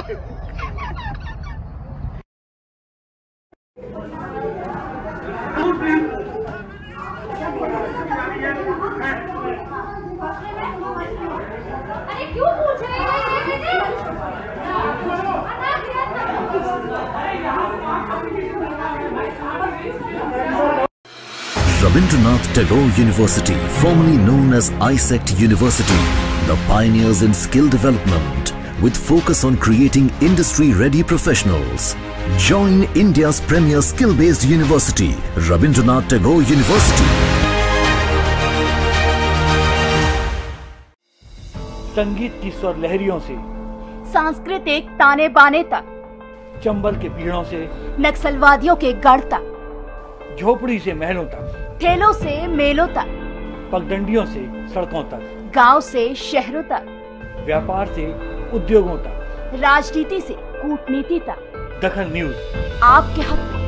अरे क्यों पूछ रहे हैं? Rabindranath Tagore University, formerly known as ISECT University, the pioneers in skill development with focus on creating industry-ready professionals. Join India's premier skill-based university, Rabindranath Tagore University. संगीत की स्वर लहरियों से सांस्कृतिक ताने बाने तक, चंबल के पीड़ों से नक्सलवादियों के गढ़ तक, झोपड़ी से महलों तक, ठेलों से मेलों तक, पगडंडियों से सड़कों तक, गांव से शहरों तक, व्यापार से उद्योगों तक, राजनीति से कूटनीति तक, दखन न्यूज आपके हक में।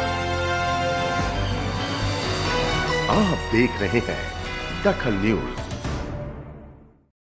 आप देख रहे हैं दखन न्यूज।